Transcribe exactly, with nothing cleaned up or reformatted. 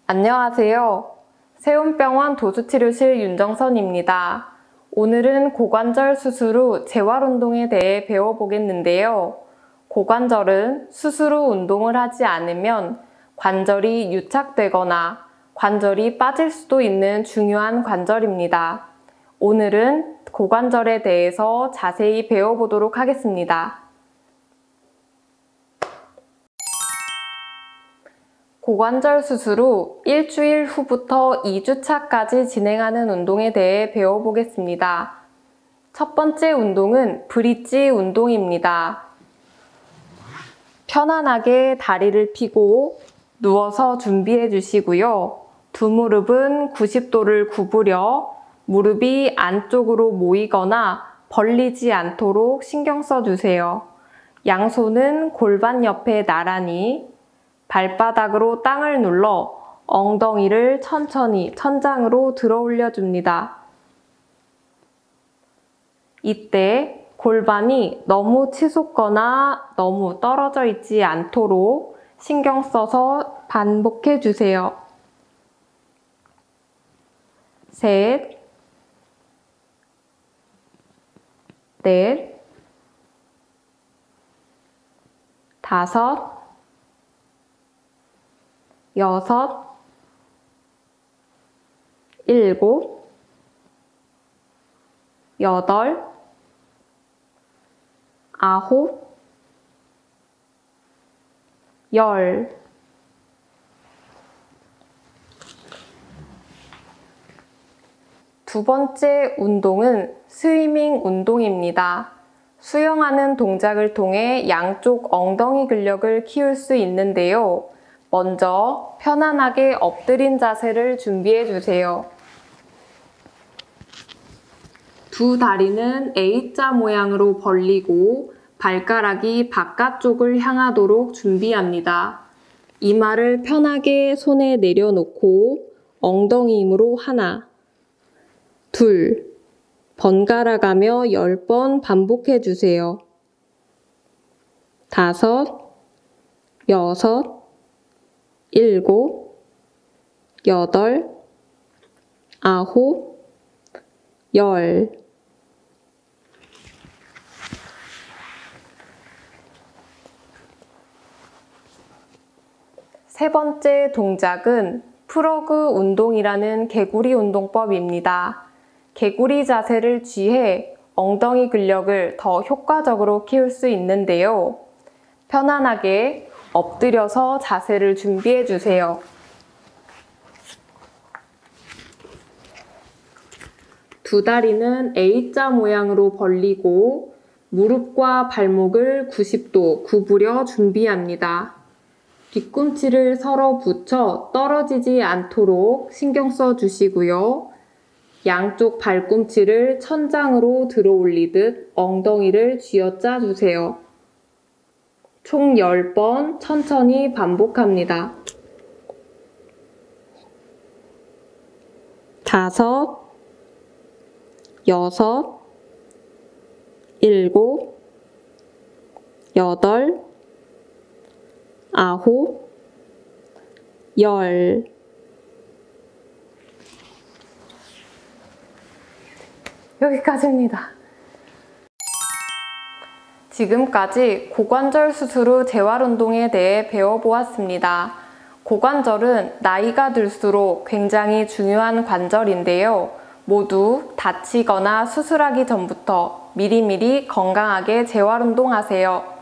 안녕하세요. 세운병원 도수치료실 윤정선입니다. 오늘은 고관절 수술 후 재활운동에 대해 배워보겠는데요. 고관절은 수술 후 운동을 하지 않으면 관절이 유착되거나 관절이 빠질 수도 있는 중요한 관절입니다. 오늘은 고관절에 대해서 자세히 배워보도록 하겠습니다. 고관절 수술 후 일주일 후부터 이 주차까지 진행하는 운동에 대해 배워보겠습니다. 첫 번째 운동은 브릿지 운동입니다. 편안하게 다리를 펴고 누워서 준비해 주시고요. 두 무릎은 구십 도를 구부려 무릎이 안쪽으로 모이거나 벌리지 않도록 신경 써주세요. 양손은 골반 옆에 나란히 발바닥으로 땅을 눌러 엉덩이를 천천히 천장으로 들어 올려줍니다. 이때 골반이 너무 치솟거나 너무 떨어져 있지 않도록 신경 써서 반복해 주세요. 셋, 넷, 다섯, 여섯, 일곱, 여덟, 아홉, 열. 두 번째 운동은 스위밍 운동입니다. 수영하는 동작을 통해 양쪽 엉덩이 근력을 키울 수 있는데요. 먼저 편안하게 엎드린 자세를 준비해 주세요. 두 다리는 A자 모양으로 벌리고 발가락이 바깥쪽을 향하도록 준비합니다. 이마를 편하게 손에 내려놓고 엉덩이 힘으로 하나, 둘, 번갈아가며 열 번 반복해 주세요. 다섯, 여섯, 일곱, 여덟, 아홉, 열. 세 번째 동작은 프러그 운동이라는 개구리 운동법입니다. 개구리 자세를 취해 엉덩이 근력을 더 효과적으로 키울 수 있는데요. 편안하게 엎드려서 자세를 준비해 주세요. 두 다리는 A자 모양으로 벌리고 무릎과 발목을 구십 도 구부려 준비합니다. 뒤꿈치를 서로 붙여 떨어지지 않도록 신경 써 주시고요. 양쪽 발꿈치를 천장으로 들어 올리듯 엉덩이를 쥐어짜 주세요. 총 열 번 천천히 반복합니다. 다섯, 여섯, 일곱, 여덟, 아홉, 열. 여기까지입니다. 지금까지 고관절 수술 후 재활운동에 대해 배워보았습니다. 고관절은 나이가 들수록 굉장히 중요한 관절인데요. 모두 다치거나 수술하기 전부터 미리미리 건강하게 재활운동하세요.